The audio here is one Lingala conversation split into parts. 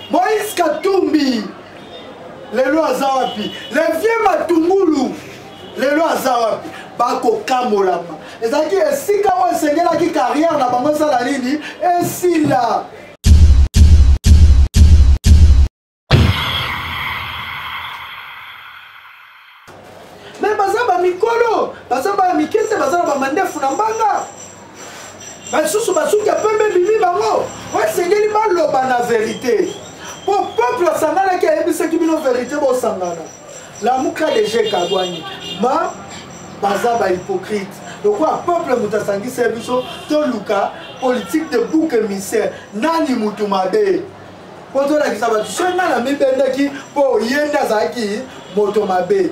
Moïse Katumbi lelo azawapi le vieux Matungulu lelo azawapi bako kamolama ezaki esika o esengela ki carrière na bango sala nini esila mais bazaba mikolo bazaba mikete bazaba ba mandefu na mbanga basusu basuki pembe bibi bango o esengeli baloba na vérité. Pour le peuple sangana qui a émis qui bino vérité bo sangana. La mouka de G Kabwani. Ma baza ba hypocrite. Donc quoi peuple mutasangi serviso to luka politique de bouc émissaire nani mutumabe. Pour toi la kisaba tu sais na mi benda ki po yenda zaki motomabe.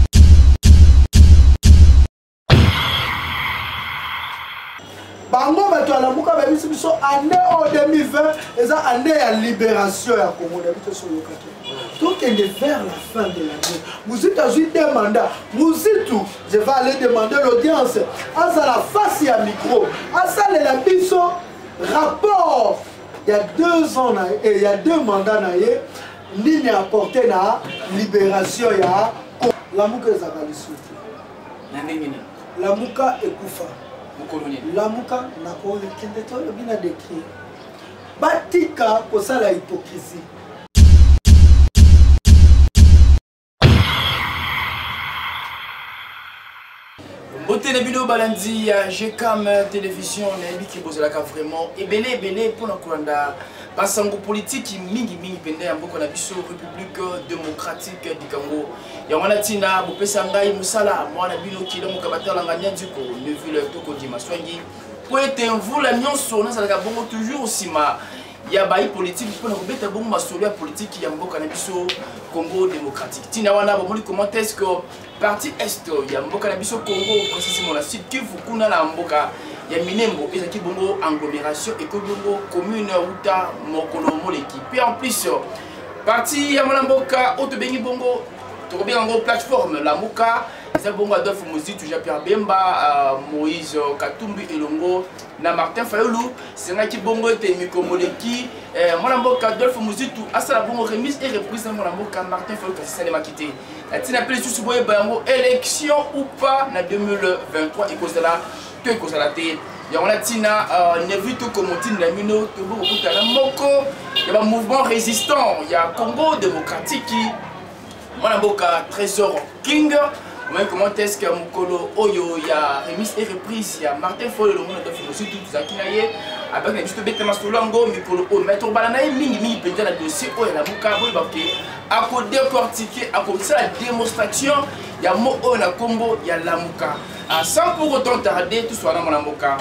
Bango bato la muka ba biso biso année en 2020 eza année ya libération ya Congo d'habitude sur le côté. Donc elle est vers la fin de l'année. Mouzitu a eu des mandats. Mouzitu, je vais aller demander l'audience. À ça la face ya micro. À ça la biso rapport. Il y a 2 ans et il y a 2 mandats naie ligne apporté na libération ya la muka ezakali souti. La muka ekufa. La muka na ko kende to le bina décrit batika ko ça la hypocrisie. Beauté de vidéo balandi ya GCAM télévision na qui pose la ka vraiment et belé pour na kolanda basango politique mingi pende ya mboko na biso République démocratique du Congo. Ya wana tina bopesa ngai musala mwana bino kilo mukabatala nganya diko ne ville toko di maswangi po ete mvula nyonso na salaka bongo toujours sima ya bayi politique pour na kobeta bongo masolo ya politique ya mboka na biso Congo démocratique. Tina wana bomoli comment est-ce que parti est ya mboka na biso Congo précisément la sud Kivu kuna na mboka ya Minembo ezaki bongo agglomération et bongo commune uta mokolo moleki. Puis en plus parti ya mboka otobengi bongo to bien en plateforme la muka c'est bongo Adolphe Mouzitu Jean-Pierre Bemba Moïse Katumbi Elongo na Martin Fayulu c'est nga ki bongo te mikomoleki mwana mboka Adolphe Mouzitu asala bongo remise et reprise na mwana mboka Martin Fayulu kasi ça les makité la tina pele sous boye bango élection ou pas na 2023 et cause de la que cause la té ya wana tina ne vu tout comme tin la mino to bongo kutana moko ya ba mouvement résistant ya Congo démocratique qui mwana mboka Trésor King. Comment est-ce que Mukolo Oyo ya remise et reprise ya Martin Fayulu le monde de Fomosi tout ça qui naie avec un juste bête mastolango Mukolo o mettre balanae mingi peut la dossier o la muka boy baké à ko décortiquer à comme ça la démonstration ya mo o na Congo ya la muka sans pour autant tarder tout soit dans mon mboka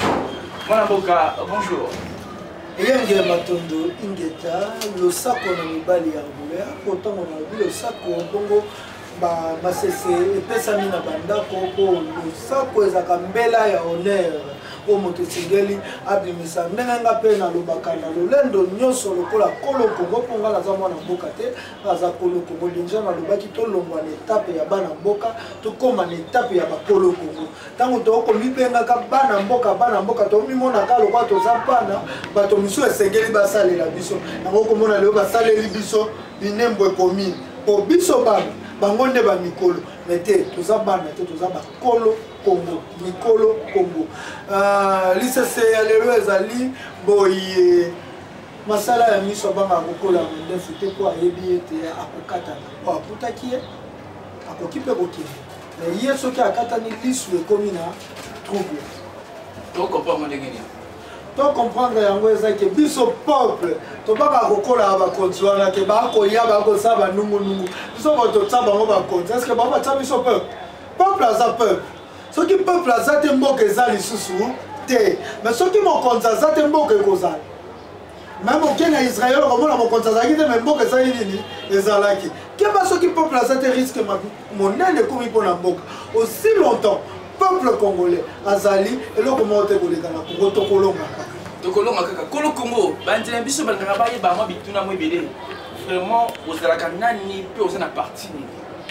bonjour Yenge matondo ingeta le sako na mibali ya boya pourtant on a vu le sako bongo ba masese epesami na bandako po losako ezaka mbela ya honneur o moto singeli abimisa ndenge nga pe na lobaka na lolendo nyonso lokola kolo Congo ponga naza mwana mboka te aza kolo Congo déjà na lobaki tolongwa na etape ya bana mboka tokoma na etape ya bakolo Congo tango tokomibengaka bana mboka tomimonaka lokwa toza bana bato misu esengeli basalela biso yango komona leo basaleli biso binembo ekomi po biso bana bangonde ba mikolo mete toza bana te toza ba kolo Congo mikolo Congo lisese ya lelo ezali boye masala ya miso banga kokola ndefu te ko ayebi ete akokata po aputaki akoki pe kokende mais ye soki akatani lisu ekomi na trouble to comprendre ndenge to comprendre yango ezaki biso peuple to baka kokola ba konti wana ke ba ko ya ba ko saba nungu biso ko to tsaba ngo ba konti est-ce que ba ba tsabi so peuple aza peuple soki peuple aza te mboka ezali susu te mais soki mokonzi aza te mboka ekozala même oke na Israël komona mokonzi azalaki te mais mboka ezali nini ezalaki keba soki peuple aza te risque monene ekomi mpona mboka aussi longtemps peuple congolais azali eloko moko te koleka na Congo tokolonga kaka kolo Congo banzela biso balingaka bayeba mwa bituna mwa ebele vraiment ozalaka nani mpe oza na parti nini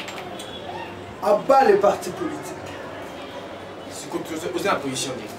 aba les partis politiques oza na position nini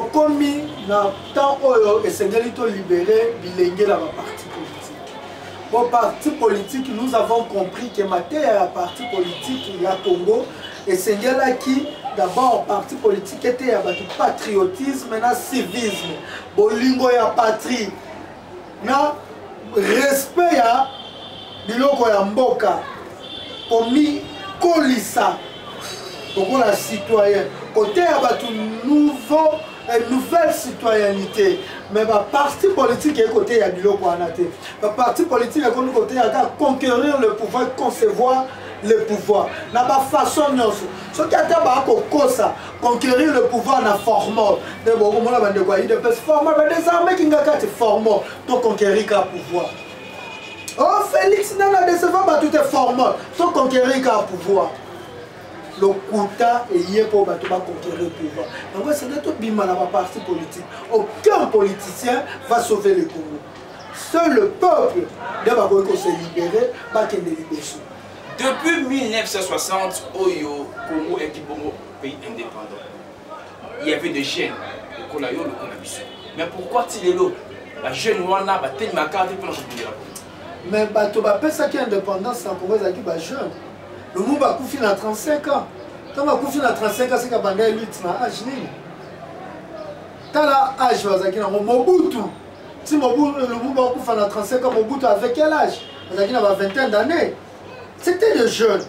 tokomi na temps oyo esengeli to libérer bilenge na ba parti politique Bon, parti politique, nous avons compris que matière parti politique, il y a Congo, et c'est là qui, d'abord, parti politique était du patriotisme, et civisme, bolingo ya patrie, na respect ya biloko ya mboka, komi kolisa, pour la citoyenne, côté ya nouveau. Une nouvelle citoyenneté. Mais le parti politique est côté de biloko anaté. Le parti politique est côté de conquérir le pouvoir, concevoir le pouvoir. Na ba façon nyonso. Ce qui a été conquérir le pouvoir na formal. De bon comment la bande quoi, il est formal mais des armées qui ngaka te formal pour conquérir le pouvoir. Oh Félix nana de savoir ba tout est formal pour conquérir le pouvoir. Le quota est lié pour conquérir le pouvoir. Donc, c'est tout bima dans ma parti politique. Aucun politicien va sauver le Congo. Seul le peuple doit se libérer, pas qu'il ne libère. Depuis 1960, Oyo, Congo est un pays indépendant. Il y avait des jeunes, le Kolayo, le Konabiso. Mais pourquoi est-il là? La jeune Wana va tellement garder pour la Congo. Mais ça qui est indépendance, c'est un Congo qui est jeune. Le monde a couffé dans 35 ans. Quand on a couffé dans 35 ans, c'est qu'il y a une lutte dans l'âge. Dans l'âge, Mobutu. Si Mobutu, le monde a couffé dans 35 ans, Mobutu avec quel âge? Il y a une vingtaine d'années. C'était des jeunes.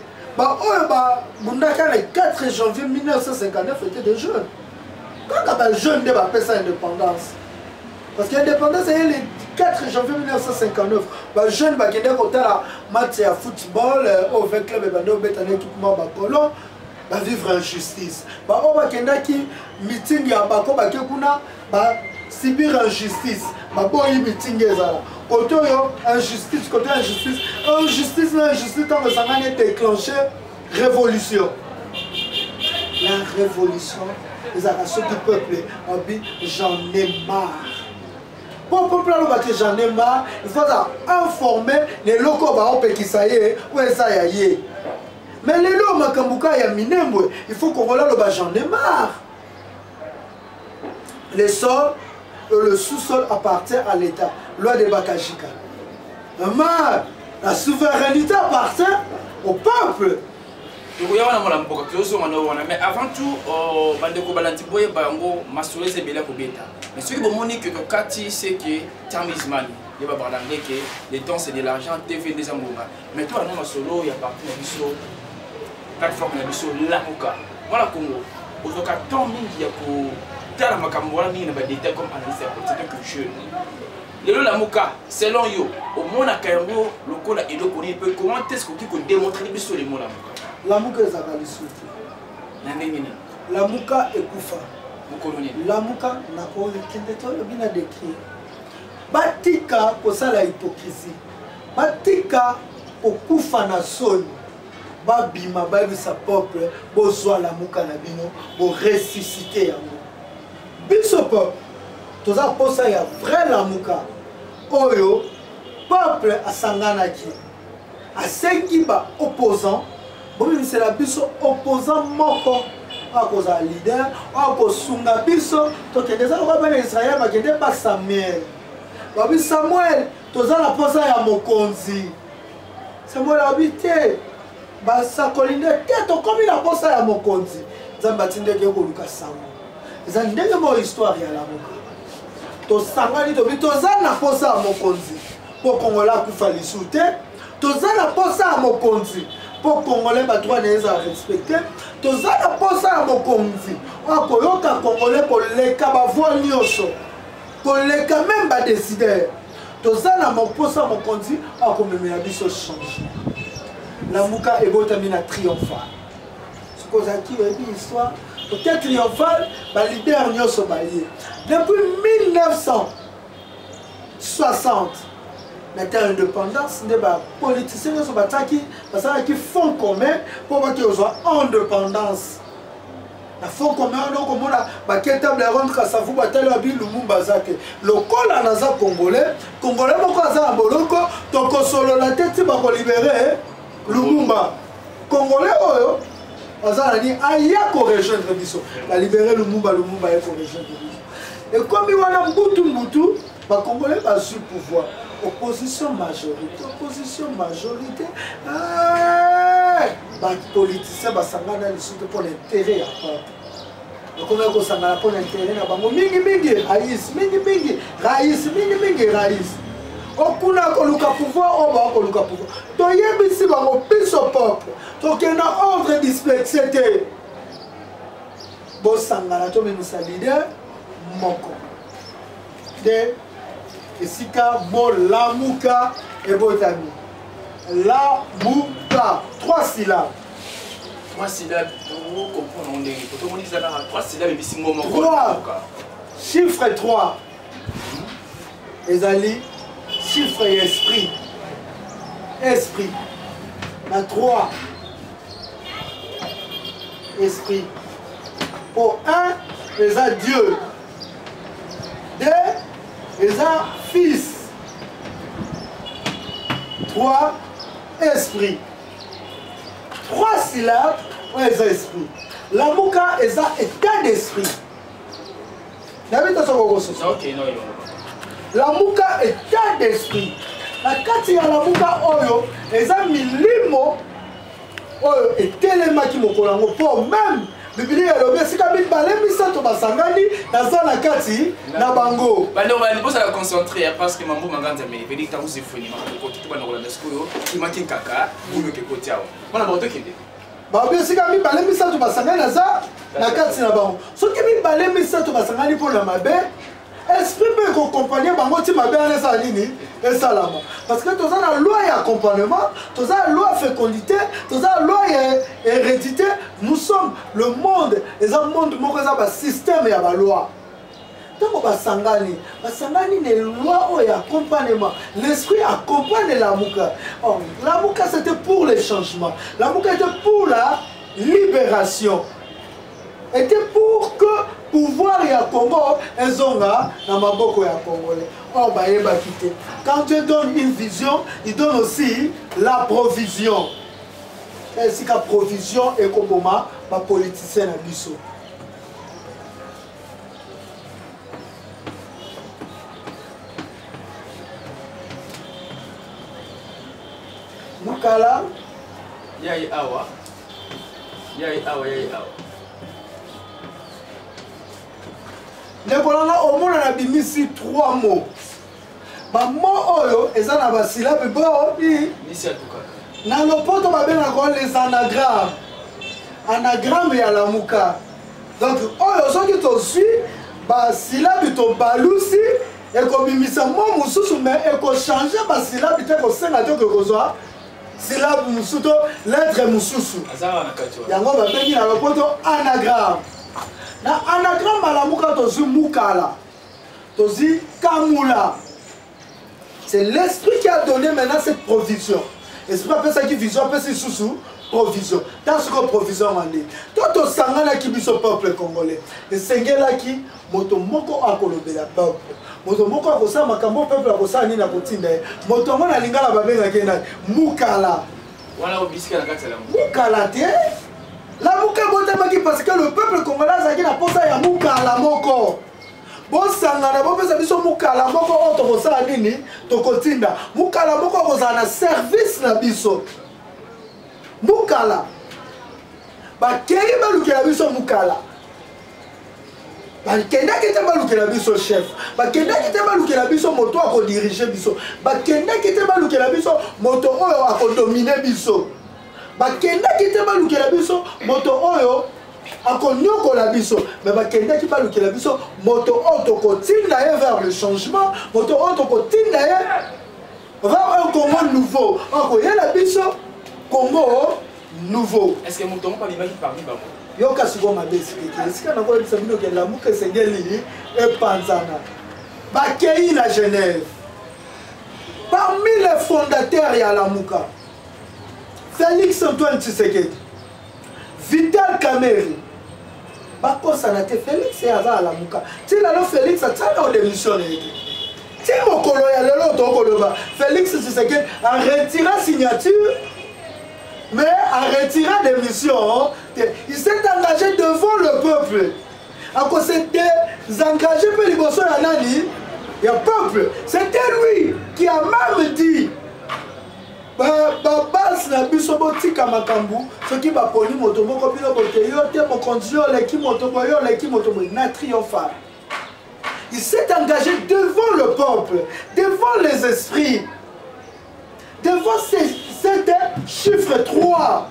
Le 4 janvier 1959, c'était des jeunes. Quand les jeunes ont ça indépendance. Parce que l'indépendance, c'est le 4 janvier 1959. Les jeunes qui ont été à match de football, au 20 clubs, ils ont été en équipement colon, vivre en justice. Ils ont été meeting à Bako, subir injustice. Ils ont été meeting côté injustice, côté injustice. Injustice, quand ça a déclenché révolution. La révolution, les actions du peuple ont dit j'en ai marre. Pour le peuple, j'en ai marre, il faut informer les locaux qui ça y est, où est ça y est. Mais les locaux, il faut qu'on voit j'en ai marre. Les sols et le sous-sol appartient à l'État. Loi de Bakajika. La souveraineté appartient au peuple. Mais avant tout, mais ce qui est que Kati, c'est que Tamizmani, il va parler que les temps c'est de l'argent, TV des amours. Mais toi, non, solo, il y a parti dans la plateforme de la Mouka. Voilà Congo. Aujourd'hui, tant il y a pour faire des détails comme analyse politique que jeune. Le la Mouka, selon yo, au monde à Kayango, le col a élo connu peu. Comment est-ce que tu peux démontrer les sur les mots la Mouka? La Mouka est à l'issue. La Mouka est Koufa. La Mouka n'a pas bien décrit. Batika pour ça la hypocrisie. Batika pour Koufa na son. Babima babi sa peuple, besoin la Mouka na bino, pour ressusciter yango. Biso peuple, tout ça pour ça y a vrai la Mouka. Oyo peuple a sanganaki. A sengi ba opposant. Bon c'est la biso opposant moko. À cause d'un leader, à cause d'un biso, donc il y a des gens qui Israël, mais qui n'est pas Samuel. Samuel, tu as la pose à Mokonzi. Samuel a habité. Sa colline tête, comme il a posé à Mokonzi. Zambatinde qui est au Lucas Samuel. Ils ont une histoire à la Mokonzi. Tu as la pose à Mokonzi. Pour qu'on la coupe à l'issouté. Tu as la pose à Mokonzi. Pour que les Congolais soient respectés, tous les Congolais à Mokonzi, les Congolais pour les voix nyonso, pour les même décider. Tous les à Mokonzi, pour que les choses changent. La Mouka est botamina triomphale. Ce que j'ai dit, une histoire, peut-être triomphale, les leader nyonso baillé. Depuis 1960. Maintenant, l'indépendance, les politiciens qui font commun pour qu'ils soient en indépendance. La font commun, donc, comme on a table rendre à sa vous bataille à Lumumba Zake. Le col à Naza Congolais, Congolais, mon cousin à Boloko, donc solo la tête, tu vas libérer Lumumba. Congolais, on a dit, aïe, qu'on rejoindre Bisso. La libérer Lumumba, Lumumba, il faut rejoindre Bisso. Et comme il y a un boutou, les Congolais ont su pouvoir. opposition majorité bapoliticien basangana lisusu pour l'intérêt ya peuple okomeki kosangana mpo na intérêt na bango mingimingi rais okuna koluka pouvoir oyo bakoluka pouvoir toyebisi bango biso peuple tokenda ordre dispexe te bosangana tomemisa leader moko de esika bolamuka ebotami lamuka 3 syllabes 3 syllabes pour comprendre ndenge to tomoni zana 3 syllabes bisi momo 3 chiffre 3 ezali chiffre et esprit na 3 esprit pour 1 eza Dieu 2 eza fils 3 esprit 3 syllabes eza esprit lamuka eza état d'esprit nabita soko kososa OK non lamuka état d'esprit na kati ya lamuka oyo eza milimo oyo etelemaki mokolo yango mpo même Biblia elobi esika mibale misato basangani naza na kati na bango bano bali bosala concentré parce que mambo manganza meli veli tangu zifuni makoko tuba na kolanda skoyo imaki kaka bulo ke kotiao bana bato kende babi esika mibale misato basangani naza na kati na bango soki mibale misato basangani mpo na mabe esprit peut accompagner bango ti mabe ana sa nini esalama parce que toza na loi ya accompagnement toza na loi fécondité toza na loi ya hérédité nous sommes le monde eza monde moko eza ba système ya ba loi ntango basangani ne loi oyo ya accompagnement l'esprit accompagne lamuka lamuka c'était pour le changement lamuka était pour la libération était pour que pouvoir ya Congo ezonga na maboko ya Congolais. Oh bah quitter. Quand Dieu donne une vision, il donne aussi la provision. Et si la provision est comme ma politicien na biso. Mukala yai awa. Nekolanga omona na bimisi 3 mots. Ba mot oyo eza na ba syllabe bo nisi atukaka. Na lopoto babena ko les anagrammes. Anagramme ya lamuka. Donc oyo soki to suis ba syllabe to balusi et ko bimisa mo mususu mais et ko changer ba syllabe te ko senga to ko zo syllabe mususu lettre mususu. Azara na katwa. Yango babengi na lopoto anagramme. Na anagramme à la muka tozi mukala, tozi kamula. C'est l'esprit qui a donné maintenant cette provision. L'esprit appelle ça qui vision, appelle ça sous provision. Dans ce que provision en est. Tout au sangana qui biso peuple congolais. Et sengela qui moto moko akolobe la peuple. Moto moko akosa makambo peuple akosa ni na kotinda. Moto mona lingala babenga kena mukala. Wala obiska na kati la mukala te. La muka botemaki parce que le peuple congolais a na posa ya mukala moko. Bo sangana bo pesa biso mukala moko oto bosa nini to kotinda. Mukala moko koza na service na biso. Mukala. Ba kei ba lukela biso mukala. Ba kenda kete ba lukela biso chef. Ba kenda kete ba lukela biso moto ako diriger biso. Ba kenda kete ba lukela biso moto oyo ako dominer biso. Bakendaki te balukela biso moto oyo akonyokola biso mais bakendaki balukela biso moto oyo tokotinda ye vers le changement moto oyo tokotinda ye vers un Congo nouveau akoyela biso Congo nouveau. Est-ce que moto moko bimaki parmi bango yoka siko mabe esika nakolebisa bino ke lamuka esengeli epanzana bakei na Genève parmi les fondateurs ya lamuka Félix Antoine Tshisekedi, Vital Kamerhe, bakosana te Félix aza la muka. Ti lalo Félix atala o démission ne. Ti mokolo ya lelo to koloba Félix Tshisekedi a retiré signature mais a retiré démission. Il s'est engagé devant le peuple. A cause s'est engagé pour liboso ya nani il y a peuple. C'était lui qui a même dit base na biso botika makambu soki baponi moto moko bino bote yo te mokonzi yo leki moto boye yo leki moto boye na triomphal. Il s'est engagé devant le peuple, devant les esprits, devant cet chiffre 3.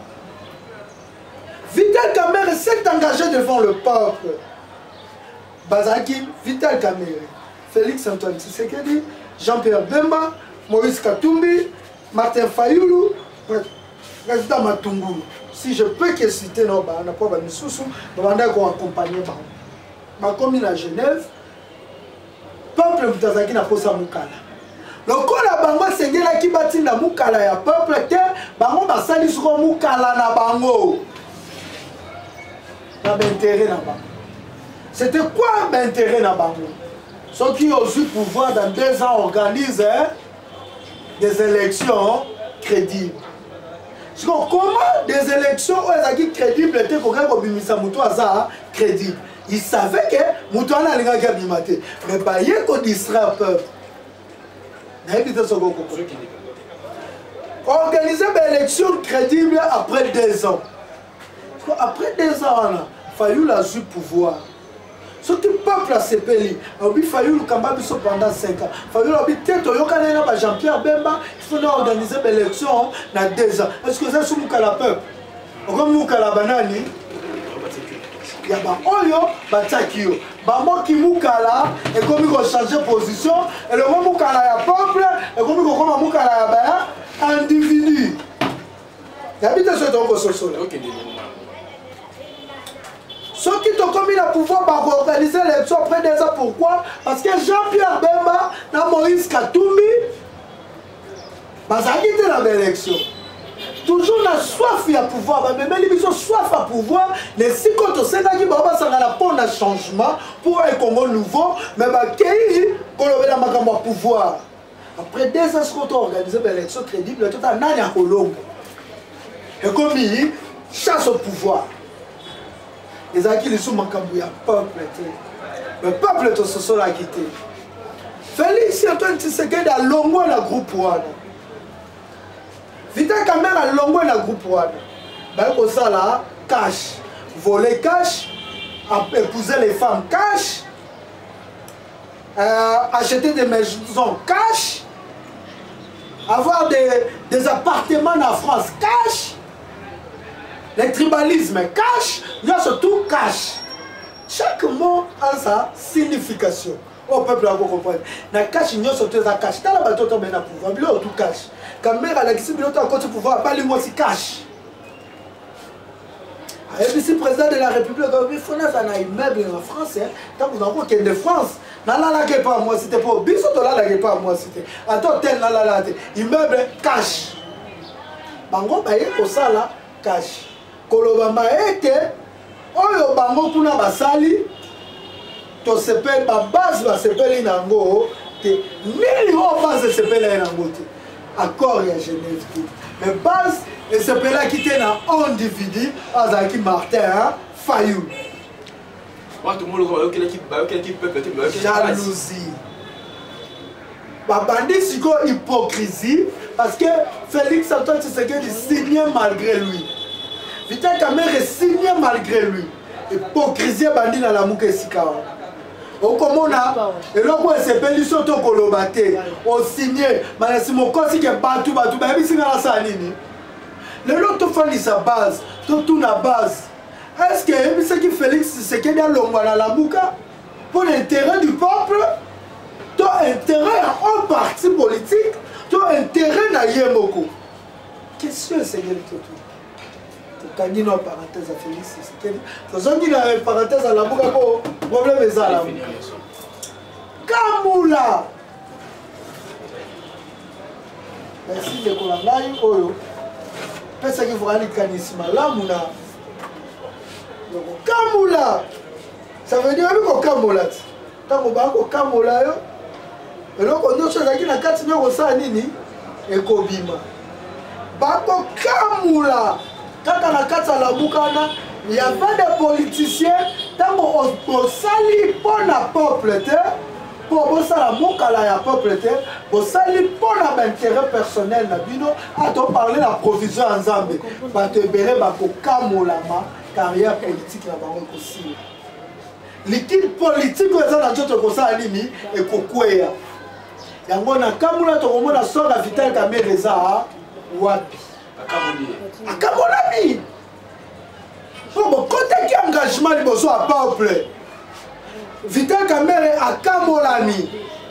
Vital Kamerhe s'est engagé devant le peuple. Bazaki, Vital Kamerhe, Félix Antoine Tshisekedi, Jean-Pierre Bemba, Moïse Katumbi, Martin Fayulu, président Matungulu. Si je peux que citer nos bandes, on va nous accompagner. Comme à Genève, peuple Mutazaki n'a pas sa moukala. Le kola bango sengela ki batinda moukala ya peuple te bango basali soko moukala na bango. Na intérêt na bango. C'était quoi l'intérêt na bango? Ceux qui ont eu pouvoir dans 2 ans organisent des élections crédibles. Comment des élections crédibles étaient crédibles? Ils savaient que Moutouana allait gagner. Mais pas y qu'on distrait le peuple. Organiser une élection crédible après 2 ans. Après 2 ans, il fallait la su pouvoir. Ce que le peuple a sépélé, il fallait le combat pendant 5 ans. Il fallait le Jean-Pierre Bemba, il faut organiser une élection dans 2 ans. Est-ce que c'est ce que le peuple? Comme nous, la banane, il y a des gens qui ont qui moukala et comme ils ont changé de position, et le moukala ya peuple, et comme ils ont moukala ya individu. Il y a des gens qui sont ceux qui ont commis le pouvoir pour organiser l'élection après 2 ans, pourquoi? Parce que Jean-Pierre Bemba et Moïse Katumbi, ils ont quitté l'élection. Toujours la soif à pouvoir, mais ils ont soif à pouvoir. Les 6 contre 5 qui ont un changement pour un Congo nouveau, mais ils ont un pouvoir. Après 2 ans, ils ont organisé l'élection crédible, tout un an à Colombo. Et comme ils chassent au pouvoir. Les acquis les sous Makambu, le peuple. Le peuple de ce sol a quitté. Félix Antoine Tshisekedi a longué le groupe Wana. Vital Kamerhe a longué le groupe Wana. Ben comme ça là, cash, voler cash, épouser les femmes cash, acheter des maisons cash, avoir des appartements en France cash. Le tribalisme cash, il y a surtout cash. Chaque mot a sa signification. Au peuple a compris. Na cash, il y a surtout sa cash. Dans la bateau, tu as pouvoir. Il y a tout cash. Quand mère a l'existence, il y a tout pouvoir. Pas les mots, c'est cash. Et puis, si le président de la République, il faut un immeuble en France. Tant que vous avez qu'il y a de France. Non, là, là, pas moi, c'était pas. Bisous, là, là, pas moi, c'était. Attends, tel, là, là, là, immeuble cash. Bango, bah, il y a ça là, cash. Kolobamba ete oyo bango kuna basali to sepel ba base ba sepeli nango te nini o base sepela nango te accord ya Genève tout mais base et sepela qui te na individu azaki Martin Fayulu tout le monde va quelle équipe peuple jalousie ba bandi siko hypocrisie parce que Félix Antoine Tshisekedi signait malgré lui. Vital Kamerhe signe malgré lui. Hypocrisie bandi na la mouke sikawa. Okomona eloko esepeli soto kolobate. O signé manasi mokosi ke batu ba bisinga la salini. Le lot fani sa base, tout na base. Est-ce que ce qui Félix Tshisekedi a longwa na la mouka pour l'intérêt du peuple, ton intérêt à un parti politique, ton intérêt na yemoko. Question c'est tout. Quand il y a une parenthèse à Félix Tshisekedi, il y a une parenthèse à la boucle, le problème est là. Kamoula! Merci de Kolangaï, Oyo. Peut-être qu'il faut aller canisma là, Mouna. Kamoula! Ça veut dire que Kamoula. Tant qu'on va au Kamoula, et donc on dit que la carte n'est pas ça, Nini, et Kobima. Bako Kamoula! Quand on a quatre à la boucana, il y avait des politiciens, tant qu'on sali pour le peuple, pour bosala mokala ya peuple te bosali mpona baintérêt personnel na bino atoparle na provision ya nzambe bato ebele bakokamolama carrière politique na bango ekosila liquide politique oyo eza na nzoto ekosala nini ekokweya yango na kamula tokomona sora Vital Kamerhe eza wapi akamolami po bokotaki engagement liboso ya peuple Vital Kamerhe akamolami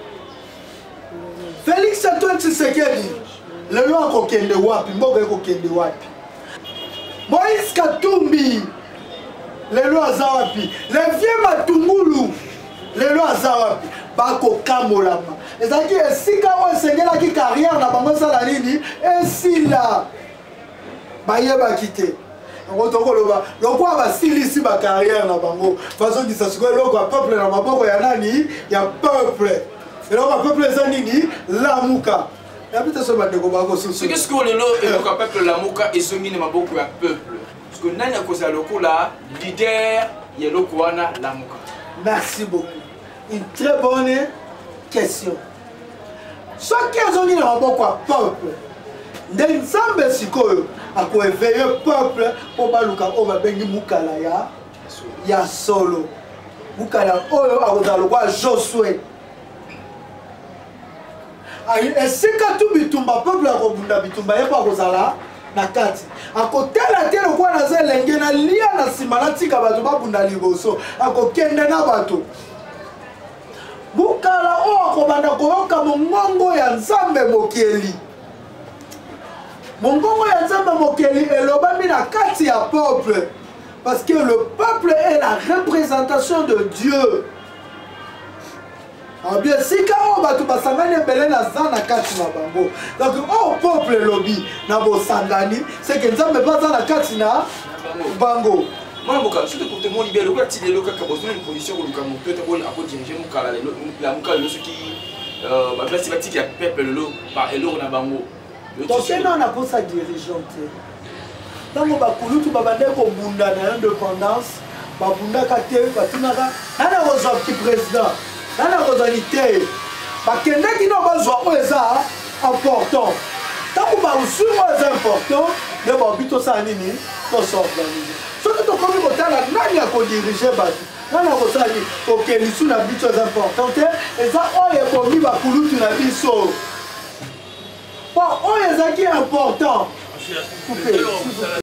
Félix Antoine Tshisekedi lelo akokende wapi mboka ekokende wapi Moïse Katumbi lelo aza wapi le vieux Matungulu lelo aza wapi bakokamolama ezalaki esika oyo esengelaki carrière na bango esala nini esila bayebaki te yango tokoloba lokola basilisi bacarrière na bango bazongisa sikoyo eloko ya peuple na maboko ya nani ya peuple eloko ya peuple eza nini lamuka yabite so bandeko bakosusu soki sikoyo lelo eloko ya peuple lamuka ezongi na maboko ya peuple parce que nani akozala lokola leader ya eloko wana lamuka. Merci beaucoup. Une très bonne question. Ce qui est zongi na maboko ya peuple nde nzambe sikoyo akoéveille peuple po baluka oyo babengi mukala ya solo mukala oyo akozala lokola Josue esika tu bitumba peuple akobunda bitumba ye po akozala na kati akotela te lokola naza elenge na lia na nsima natika bato babunda liboso akokende na bato mukala oyo akobanda koyoka mongongo ya nzambe mokeli mongongo ya nzambe mokeli elobami na kati ya peuple parce que le peuple est la représentation de Dieu. Alors bien sika oyo bato basangani ebele naza na kati na bango donc oyo peuple elobi na bosangani c'est que nzambe mpe aza na kati na bango. Mwana mokala soki totemoni bien lokola ti lelo kaka bozona une position koluka moto ete mpona akodirige mokala la mokala lelo soki basi batiki ya peuple lelo par eloko na bango tokena na posa dirigeant te ntango bakulutu babandaki kobunda na indépendance babundaka te batunaka nani akozwa ki président nani akozwani te bakendaki na bazwa oyo eza important ntango bazwi oyo eza important nde babi tosala nini tosorganize soki tokomi kotala nani akodirige bato nani akosala nini kokelisu na biso eza important te eza oyo ekomi bakulutu na biso oyo ezalaki important